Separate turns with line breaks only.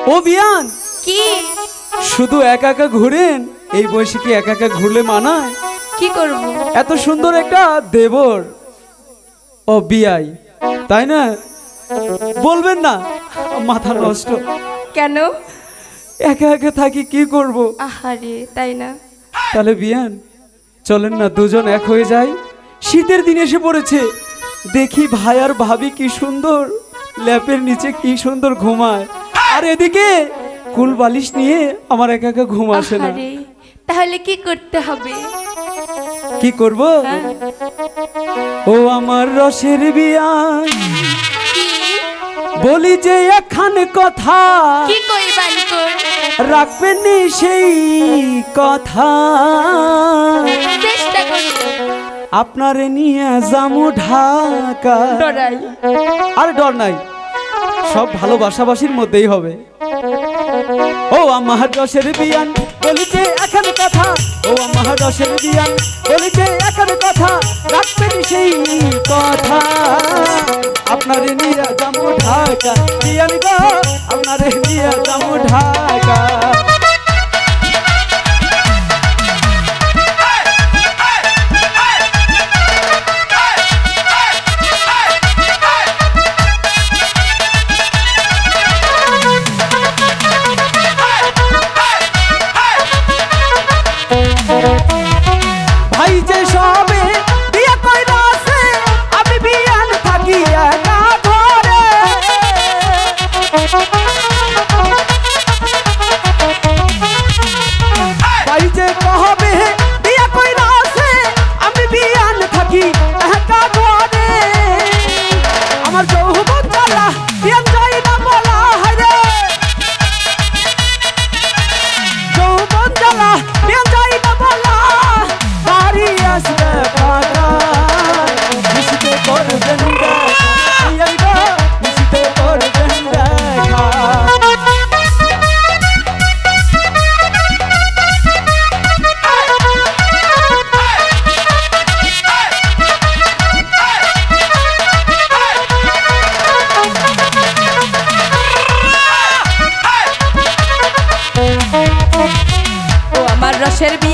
ও বিয়ান
কি
শুধু একা একা ঘুরেন? এই বয়সে কি একা একা ঘুরলে মানায়?
কি করব?
এত সুন্দর একটা দেবর ও বিয়াই, তাই না? বলবেন না মাথা নষ্ট।
কেন?
একা একা থাকি, কি করব?
আহারে, তাই না?
তাহলে বিয়ান চলেন না দুজন এক হয়ে যাই। শীতের দিন এসে পড়েছে, দেখি ভাই আর ভাবি কি সুন্দর ল্যাপের নিচে কি সুন্দর ঘুমায়, আর এদিকে কুল বালিশ নিয়ে আমার একা একা ঘুম আসে না।
আহারে, তাহলে কি করতে হবে?
কি করব? ও আমার রসের বিয়ান, বলি যে একখান কথা,
কি কইবান কর?
রাখবেন নি সেই কথা,
চেষ্টা করব।
আপনারে নিয়ে যামু ঢাকা।
ডরাই?
আর ডর নাই, সব ভালোবাসাবাসির মধ্যেই হবে। ও আমার রসের বিয়ান, বলি যে একখান কথা, ও আমার রসের বিয়ান, বলি যে একখান কথা, রাখবেন সেই কথা, আপনারে নিয়ে যামু ঢাকা। বিয়ান গো, আপনারে নিয়ে যামু ঢাকা। ভাই যে সবে বিয়ে কইরা আছে, আমি বিয়ান থাকি একা ঘরে। ভাই যে কবে বিয়ে কইরা আছে, আমি বিয়ান থাকি একা ঘরে। আমার যৌবন জ্বালা বিয়ান যাই না বলা হায়রে, যৌবন জ্বালা বিয়ান যাই না বলা, বাড়ি আসবে ফাঁকা, মিশতে করবেন দেখা, বিয়ান গো, মিশতে করবেন দেখা।
ও আমার রসের বিয়ান,